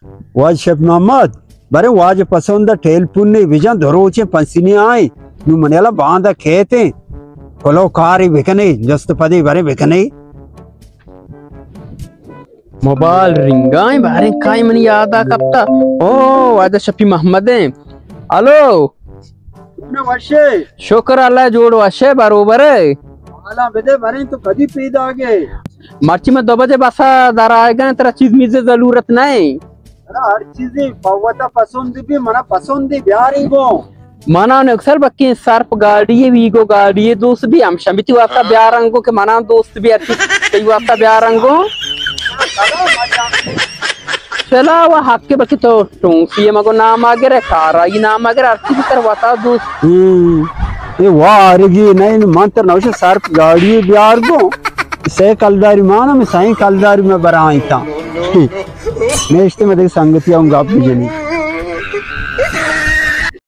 was chef Mohammad बरे was पसंद ठेल पुन्ने विजन धरोचे पंसिनी आए नु मनेला बांधा खेते कोलो कारी बिकने जस्त पदी बरे बिकने मोबाइल रिंगाई बारे काय मन याद आ कपता ओ वादा शफी मोहम्मद है हेलो ना वर्षे शुक्र अल्लाह जोड़ वशे बरोबर है आला बेदे बरे तो कदी पीद आगे मर्ची में 2 बजे बसा दारा आएगा तेरा चीज मुझे जरूरत नहीं अरे हर चीज पवता पसंद भी मना पसंद ब्यारी गो मना ने अक्सर बक्की सर्प गाड़ी है वीगो गाड़ी है दोस्त भी हम शमिति वास्ता ब्यारंगो के मना दोस्त भी अच्छी सही वास्ता ब्यारंगो चला वो हक के बकी तो टोंसी मगो नाम आगे रे कारा ये नाम आगे अर्थ भी करवाता दोस्त ये वारगी नहीं मंत्र नौश सर्प गाड़ी ब्यार गो से कलदारी माना मैं सही कलदारी में बराई था मैं इश्ते में देख संगति आऊंगा आप मुझे नहीं